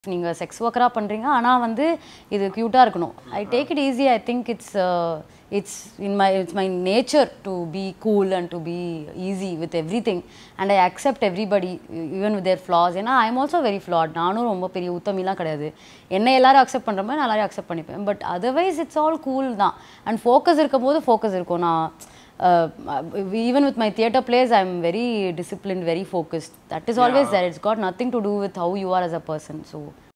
நீங்கள் செக்ஸ் ஒர்க்கராக பண்ணுறீங்க ஆனால் வந்து இது க்யூட்டாக இருக்கணும். I take it easy. I think it's my nature to be cool and to be easy with everything, and I accept everybody even with their flaws. ஏன்னா I am also very flat. நானும் ரொம்ப பெரிய உத்தமிலாம் கிடையாது. என்னை எல்லாரும் accept பண்ணுற மாதிரி நான் எல்லாரையும் அக்செப்ட் பண்ணிப்பேன். But otherwise it's all cool தான். அண்ட் ஃபோக்கஸ் இருக்கும் போது ஃபோக்கஸ் இருக்கும். நான் even with my theatre plays, I'm very disciplined, very focused. That is always there. It's got nothing to do with how you are as a person. So